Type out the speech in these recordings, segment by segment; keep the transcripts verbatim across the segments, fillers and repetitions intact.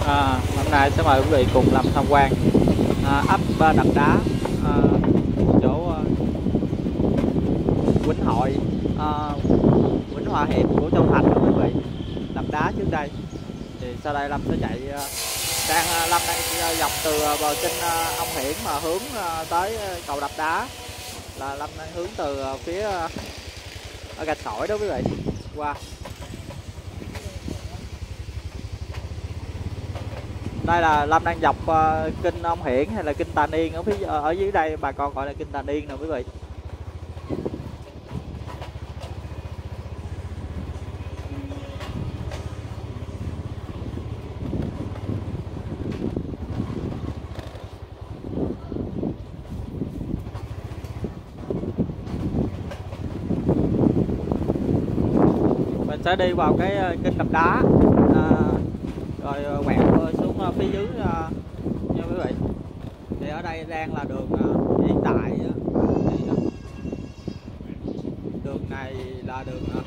À, hôm nay sẽ mời quý vị cùng làm tham quan à, ấp Đập Đá, à, chỗ à, Vĩnh Hội, à, Vĩnh Hòa Hiệp của Châu Thành đó quý vị. Đập Đá trước đây thì sau đây Lâm sẽ chạy à, đang Lâm đang dọc từ bờ kênh à, Ông Hiển mà hướng à, tới cầu Đập Đá, là Lâm đang hướng từ à, phía à, ở Gạch Sỏi đó quý vị qua. Đây là Lâm đang dọc uh, kênh Ông Hiển hay là kênh Tà Niên ở phía ở dưới đây bà con gọi là kênh Tà Niên nè quý vị. Mình sẽ đi vào cái kênh Đập Đá, à, rồi quẹo xuống phía dưới uh, nha quý vị. Thì ở đây đang là đường uh, hiện tại uh, thì, uh, đường này là đường uh,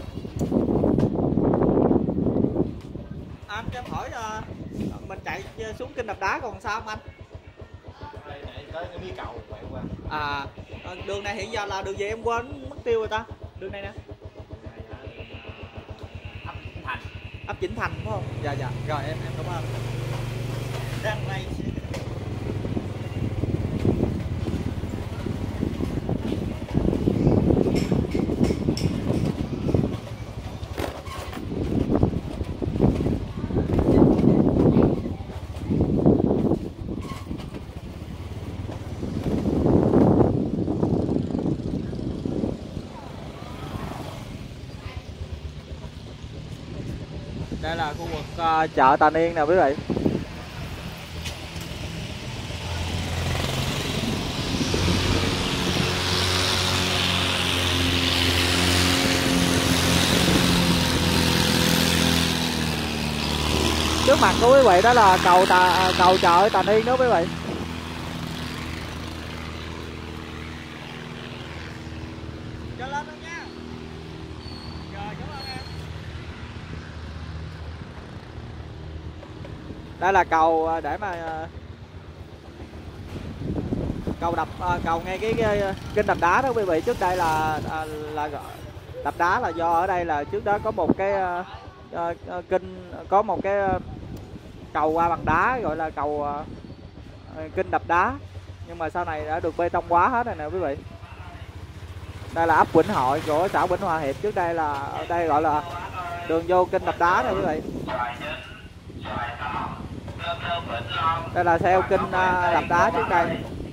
anh cho em hỏi uh, mình chạy xuống kênh Đập Đá còn sao không anh? Đây này tới cái mí cầu quẹo qua. À, đường này hiện giờ là đường gì em quên mất tiêu rồi ta. Đường này nè. Ấp Vĩnh Thành. Ấp Vĩnh Thành phải không? Dạ dạ. Rồi em em cảm ơn. Đang đây. Đây là khu vực uh, chợ Tà Niên nè quý vị. Trước mặt của quý vị đó là cầu tà cầu chợ Tà Niên đó quý vị. Cho lên luôn nha. Rồi cảm ơn em. Đây là cầu để mà cầu đập cầu ngay cái, cái kênh Đập Đá đó quý vị. Trước đây là là Đập Đá là do ở đây là trước đó có một cái uh, kênh, có một cái cầu qua bằng đá gọi là cầu uh, kênh Đập Đá, nhưng mà sau này đã được bê tông hóa hết rồi nè quý vị. Đây là ấp Vĩnh Hội của xã Vĩnh Hòa Hiệp, trước đây là ở đây gọi là đường vô kênh Đập Đá nè quý vị. Đây là theo kênh uh, Đập Đá trước đây.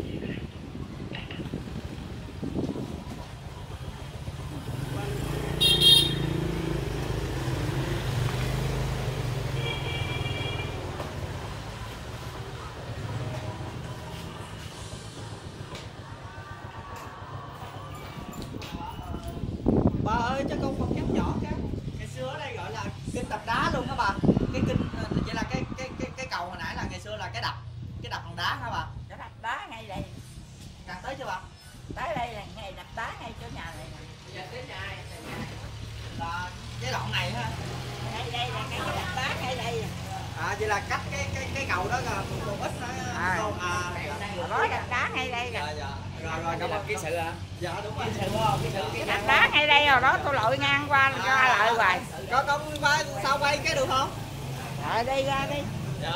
Bà ơi cho con một nhắc nhỏ cái. Ngày xưa ở đây gọi là kênh Đập Đá luôn hả bà? Cái kênh vậy là cái cái cái cái cầu hồi nãy là ngày xưa là cái đập, cái đập bằng đá hả bà? Cái đập đá ngay đây. Càng tới chưa bà? Tới đây là ngay đập đá ngay chỗ nhà này nè. Giờ tới nhà này là cái đoạn này ha. Ngay đây là ngay cái đập đá ngay đây. À vậy là cách cái cái cái cầu đó là một ít nữa. À, à có đập đá ngay đây nè. Dạ dạ. Rồi rồi cảm ơn kỹ sự ạ. Dạ đúng rồi. Cái đập đá ngay đây rồi đó, tôi lội ngang qua ra lại hoài. Có con qua sao quay cái được không? Rồi đi ra đi. Dạ.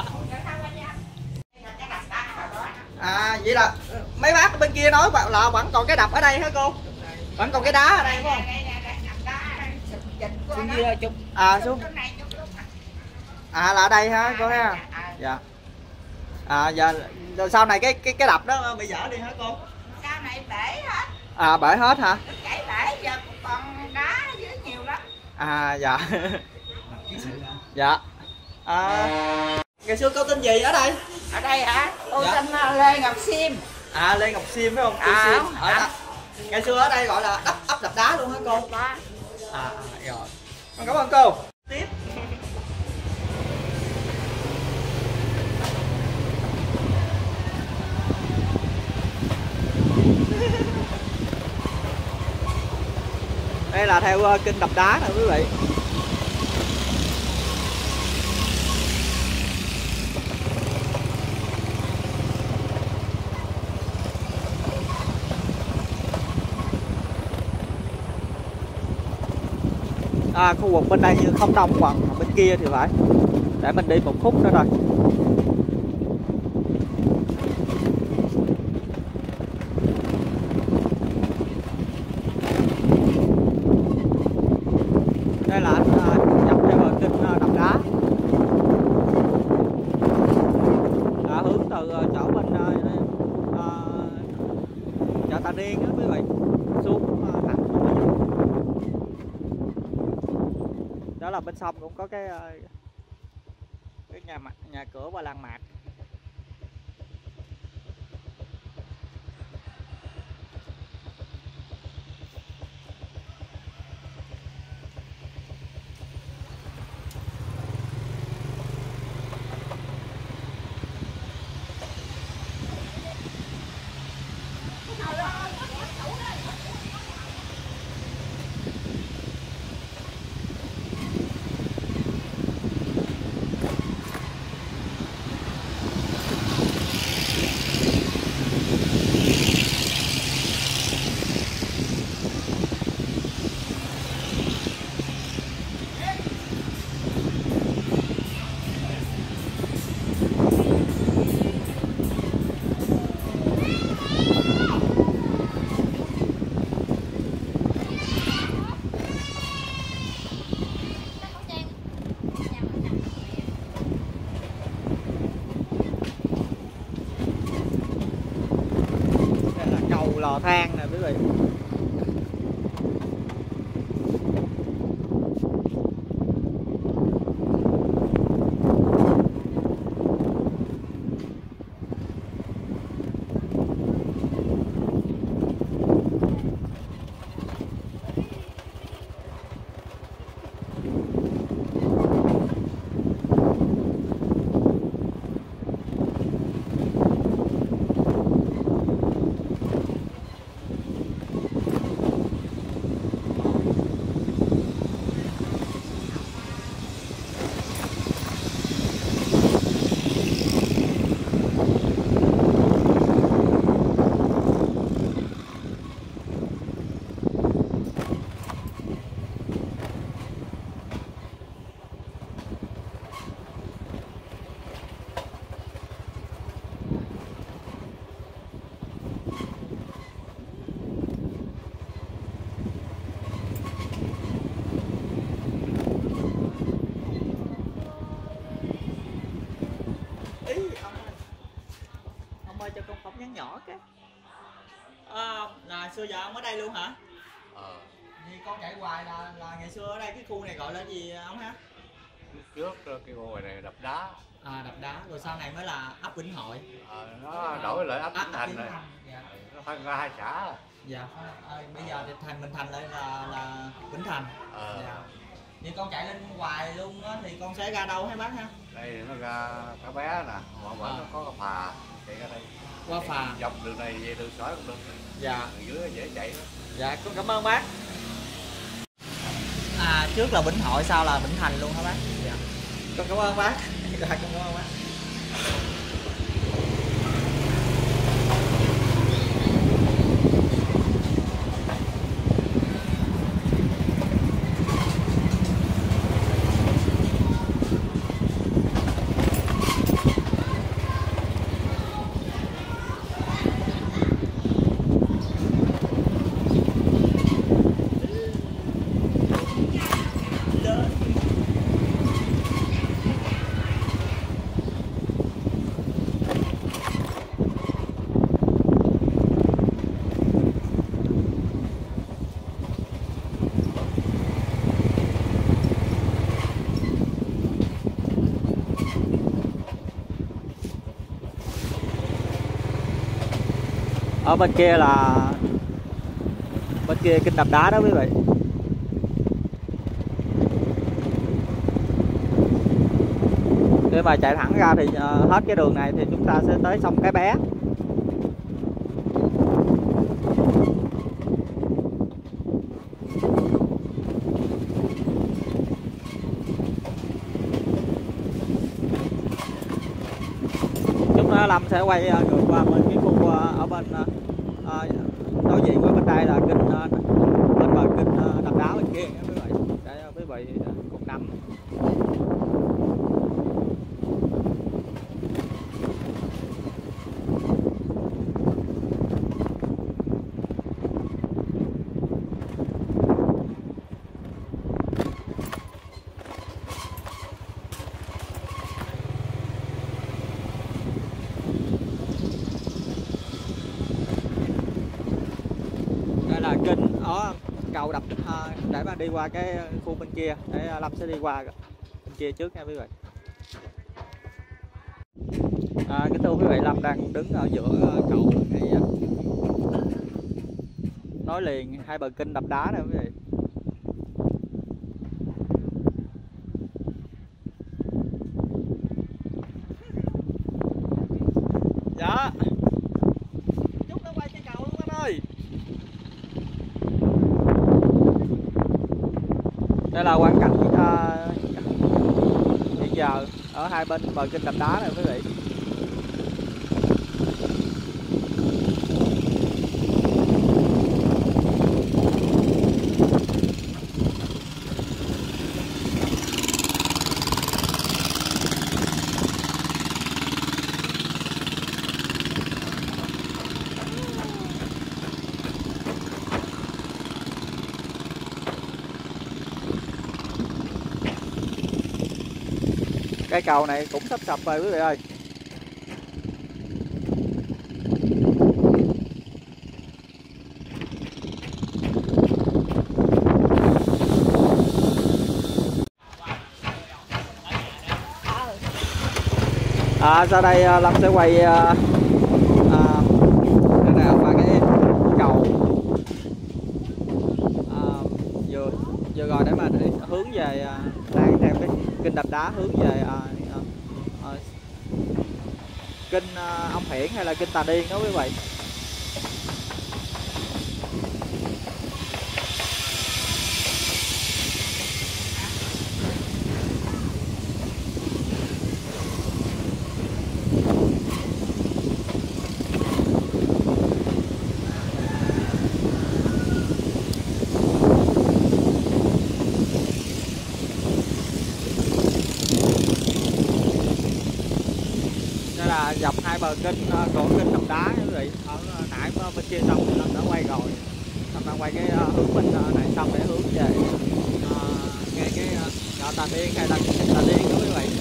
À vậy là mấy bác bên kia nói là vẫn còn cái đập ở đây hả cô? Vẫn còn cái đá ở đây phải không? Xuống dưới chút. À xuống. À là ở đây hả cô ha? Dạ. À giờ rồi sau này cái cái cái đập đó bị dở đi hả cô? Sau này bể hết. À bể hết hả? Chảy bể giờ còn đá dưới nhiều lắm. À dạ. Dạ. À, ngày xưa cô tên gì ở đây? Ở đây hả? Tôi Dạ. tên Lê Ngọc Sim. À Lê Ngọc Sim phải không? Cô À, Sim. Ở à. Ngày xưa ở đây gọi là ấp ấp Đập Đá luôn hả cô? Đó. À, à rồi. Cảm ơn cô. Tiếp. Đây là theo uh, kênh Đập Đá nè quý vị. À, khu vực bên đây như không đông còn bên kia thì phải. Để mình đi một khúc nữa rồi. Đây là anh à, dọc theo bờ kênh à, Đập Đá. À, hướng từ à, chỗ bên à, à, chợ Tà Niên á quý vị xuống à, thẳng xuống đây. Đó là bên sông cũng có cái à, cái nhà mặt nhà cửa và làng mạc. Lò than nè quý vị. Nhắn nhỏ cái à, là xưa giờ ông ở đây luôn hả? Ờ. Thì con chạy hoài là là ngày xưa ở đây cái khu này gọi là gì ông ha? Trước cái ngôi này Đập Đá. À, Đập Đá rồi sau này mới là ấp Vĩnh Hội. Ờ, nó đổi lại ấp Vĩnh Thành rồi. Dạ. Nó phân ra hai xã. Dạ. À, bây giờ thì thành mình thành lên là là Vĩnh Thành. Ờ. Dạ. Thì con chạy lên hoài luôn á thì con sẽ ra đâu hả bác ha? Đây nó ra Cá Bé nè, ngoài bển À. nó có cái phà chạy ra đây. Qua phà. Dọc đường này về đường sỏi cũng được. Dạ. Đường dưới dễ chạy đó. Dạ, con cảm ơn bác. À, trước là Vĩnh Hội, sau là Vĩnh Thành luôn hả bác? Dạ. Con cảm ơn bác. Dạ, con cảm ơn bác. Ở bên kia là bên kia kênh Đập Đá đó quý vị. Nếu mà chạy thẳng ra thì uh, hết cái đường này thì chúng ta sẽ tới sông Cái Bé. Chúng nó Lâm sẽ quay uh, ngược qua bên cái khu uh, ở bên uh, uh, đối diện với bên đây là kênh uh, bên bờ kênh uh, Đập Đá bên kia nha quý vị. Để uh, quý vị lắm. Đây là kênh ở cầu đập à, để mà đi qua cái khu bên kia, để Lâm sẽ đi qua bên kia trước nha quý vị. À, kính thưa quý vị, Lâm đang đứng ở giữa cầu này, nối liền hai bờ kênh đập đá nè quý vị. Dạ chút nó quay trên cầu luôn anh ơi. Đây là quang cảnh uh, hiện giờ ở hai bên bờ kênh đập đá này quý vị. Cái cầu này cũng sắp sập rồi quý vị ơi. À, sau đây Lâm sẽ quay à, à, nào qua cái cầu à, vừa vừa rồi để mà hướng về à, đang theo cái kênh đập đá hướng về à, à, à, kênh à, Ông Hiển hay là kênh Tà Điên đó quý vị. Dọc hai bờ kênh của kênh đập đá quý vị. Ở nãy bên kia xong thì Lâm đã quay rồi, Lâm đang quay cái hướng bên này xong để hướng về uh, ngay cái chợ Tà Điên hay là kênh Tà Điên đó quý vị.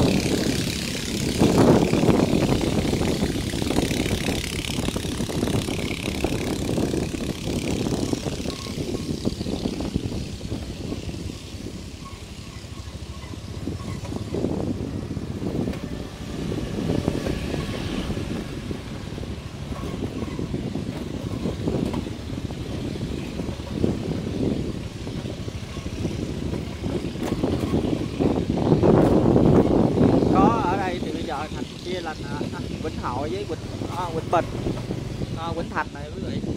Thành chia là à, Vĩnh Hội với Vĩnh à, Vĩnh Bình, à, Vĩnh Thành này quý vị.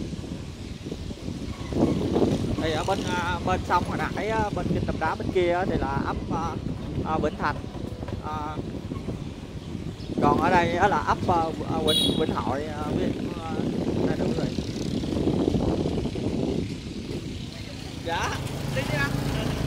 Thì ở bên à, bên sông hồi nãy bên kênh đập đá bên kia thì là ấp à, à, Vĩnh Thành, à, còn ở đây là ấp à, Vĩnh Vĩnh Hội à, à, đây đó quý vị. Dạ đi đi anh.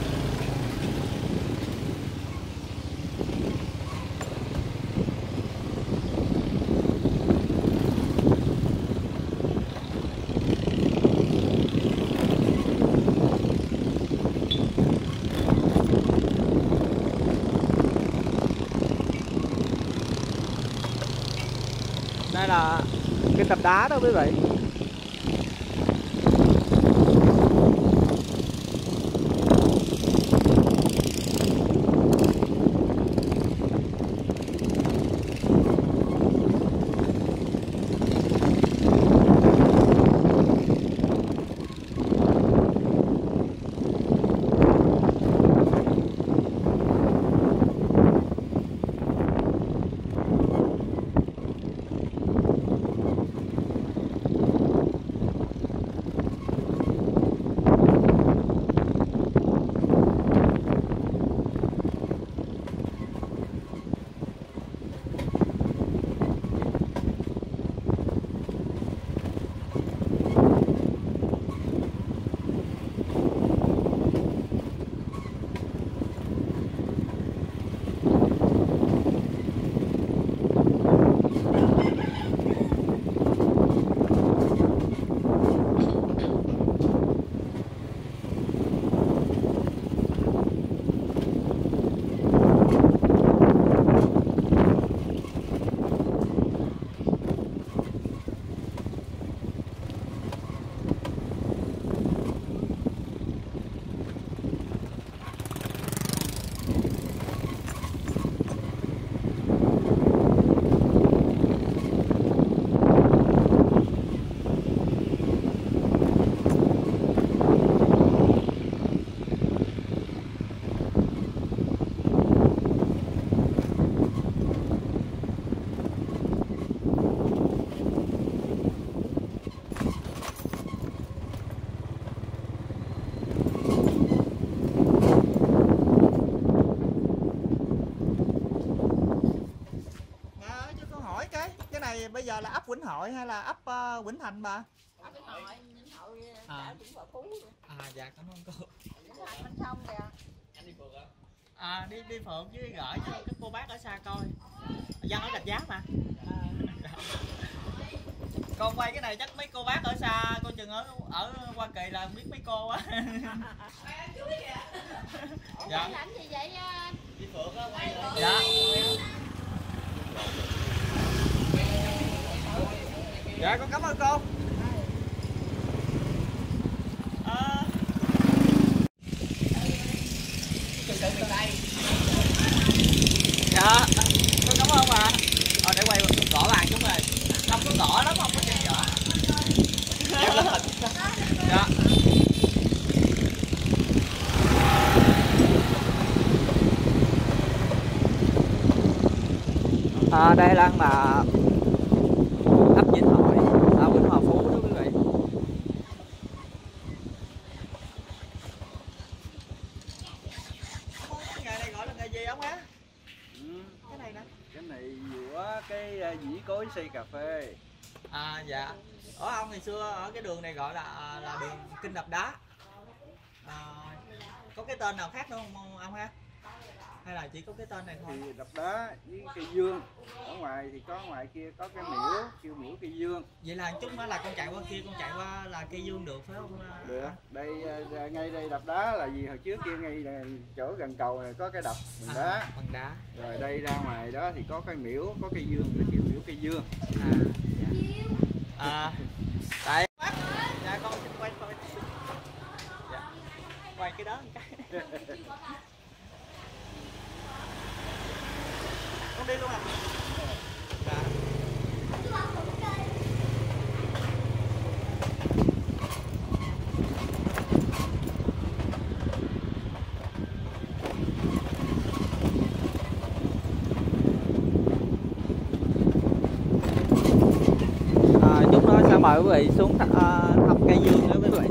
Đây là kênh đập đá đó quý vị. giờ là ấp Vĩnh Hội hay là ấp uh, Vĩnh Thành bà? Ấp Vĩnh Hội, Vĩnh Hội, À. Vĩnh Hội Phú. À dạ cảm ơn cô. Vĩnh Thành bên sông kìa. Anh đi phượt hả? À đi đi phượt với gửi cho các cô bác ở xa coi. Dân ở Rạch Giá mà. Con quay cái này chắc mấy cô bác ở xa coi chừng ở ở Hoa Kỳ là không biết mấy cô á. Dạ. Làm gì vậy anh? Đi phượt á quay. Dạ. Dạ con cảm ơn cô. À... Dạ con cảm ơn bà. Ờ để quay gõ bàn chút rồi. Không có gõ lắm, không có chừng gõ. Dạ. À, đây là mà ấp Vĩnh Hội, ở Vĩnh Hòa Phú đó quý vị. Nghề này gọi là nghề gì ông á? Ừ. Cái này nè. Cái này giữa cái dĩ cối xây cà phê. À dạ. Ở ông ngày xưa ở cái đường này gọi là là đường Kinh Đập Đá. À, có cái tên nào khác nữa không ông ha? Hay là chỉ có cái tên này thôi? Thì đập đá với cây dương. Ở ngoài thì có ngoài kia có cái miễu, kêu miễu cây dương. Vậy là chút nữa là con chạy qua kia, con chạy qua là cây dương được phải không? Được. Đây ngay đây đập đá là gì hồi trước kia ngay này, chỗ gần cầu này có cái đập bằng đá. À, bằng đá. Rồi đây ra ngoài đó thì có cái miễu, có cây dương, là kêu miễu cây dương. À, dạ. À, tại dạ con xin quay thôi. Dạ. Quay cái đó một cái. Con đi luôn à? Dạ. À, chút nữa sẽ mời quý vị xuống th à, thăm cây dương nữa quý vị.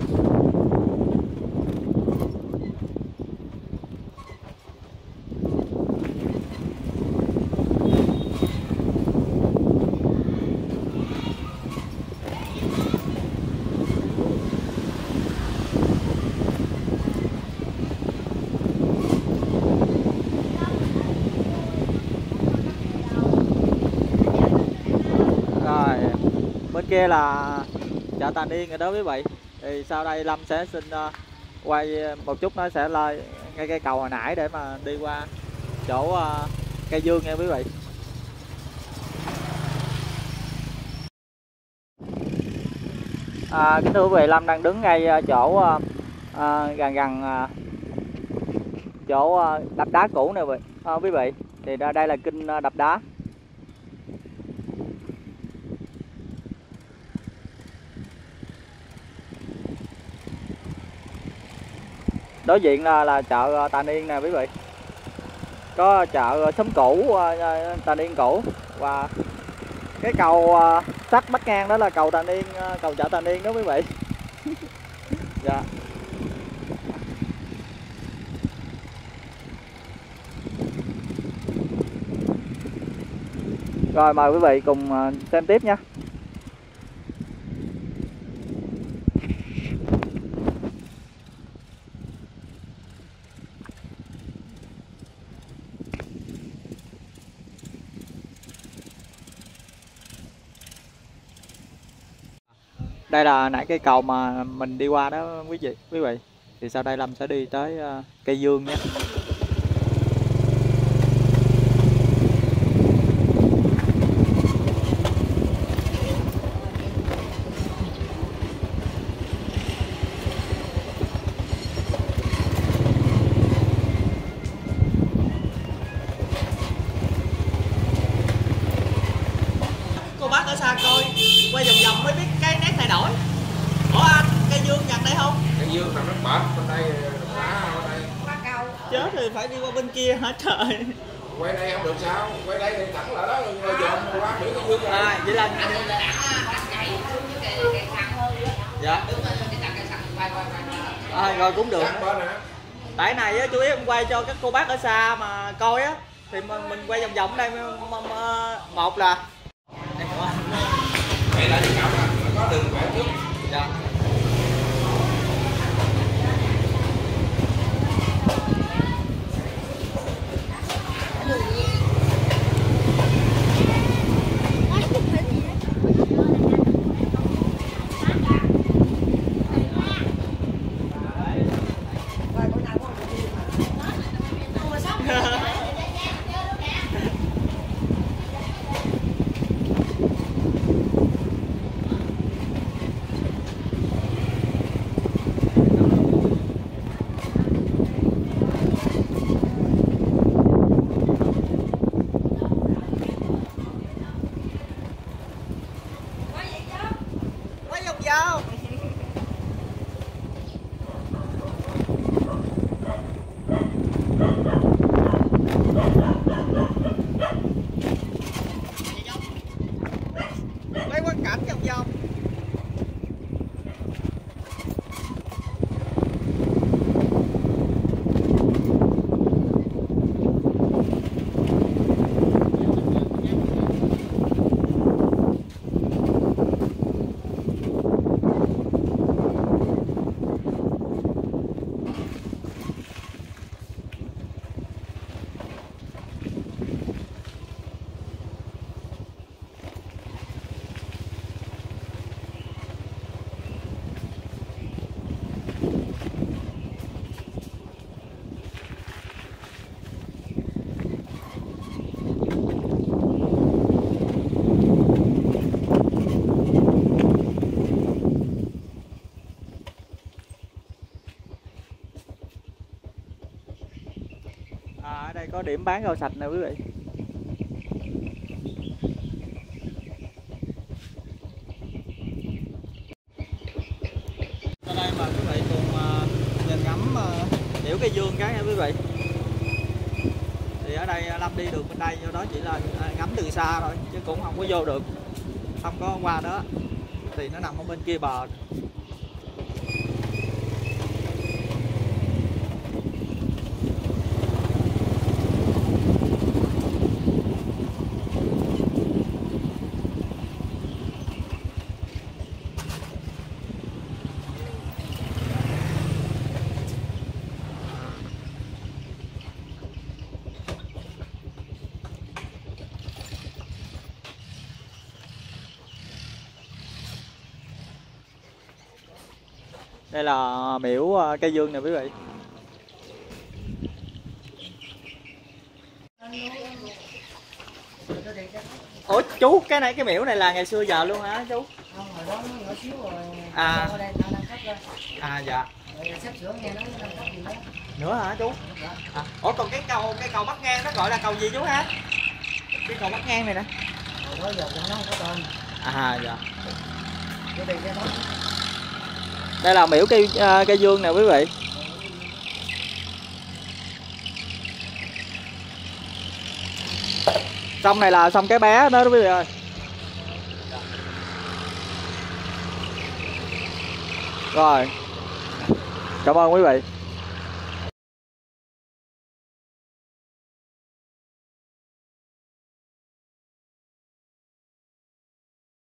Bên kia là chợ Tà Niên rồi đó quý vị. Thì sau đây Lâm sẽ xin uh, quay một chút, nó sẽ lên ngay cây cầu hồi nãy để mà đi qua chỗ uh, cây dương nha quý vị. À, kính thưa quý vị, Lâm đang đứng ngay chỗ uh, uh, gần gần uh, chỗ uh, đập đá cũ nè quý vị. À, quý vị thì đây là kinh uh, đập đá. Đối diện là, là chợ Tà Niên nè quý vị. Có chợ xóm cũ Tà Niên cũ và cái cầu sắt bắc ngang đó là cầu Tà Niên, cầu chợ Tà Niên đó quý vị. Dạ. Rồi mời quý vị cùng xem tiếp nha. Đây là nãy cây cầu mà mình đi qua đó quý vị, quý vị. Thì sau đây Lâm sẽ đi tới uh, cây dương nha. Cô bác ở xa coi, quay vòng vòng mới biết cái nét thay đổi. Ủa anh, cây dương gần đây không? Cây dương nằm rất bệt, bên đây đá ở đây. Chết thì phải đi qua bên kia hả trời. Quay đây không được sao? Quay đây thì thẳng lại đó rồi dồn qua biển cây dương rồi. À vậy là dạ. À, rồi cũng được. Tại này á chú ý em quay cho các cô bác ở xa mà coi á thì mình, mình quay vòng vòng đây một là này là đi cọc là có đường quẹo trước. Dạ. Quá vòng dao. Lấy quán cảnh vòng vòng. À, ở đây có điểm bán rau sạch nè quý vị. Ở đây mà quý vị cùng uh, nhìn ngắm uh, điểu cây dương cái nha quý vị. Thì ở đây Lâm đi được bên đây, do đó chỉ là uh, ngắm từ xa thôi chứ cũng không có vô được, không có qua đó thì nó nằm ở bên kia bờ. Đây là miễu cây dương nè quý vị. Ủa chú, cái này cái miễu này là ngày xưa giờ luôn hả chú? Không, hồi đó nó nhỏ xíu rồi. À. Ở đây nâng cấp lên. À dạ. Rồi sắp sửa nghe nó nâng cấp gì đó. Nữa hả chú? À. Ủa còn cái cầu cái cầu bắc ngang nó gọi là cầu gì chú hả? Cái cầu bắc ngang này nè. Hồi đó giờ nó không có tên. À dạ. Cái đây cái đó. Đây là miễu cây uh, cây dương nè quý vị. Sông này là sông Cái Bé đó quý vị ơi. Rồi. Cảm ơn quý vị.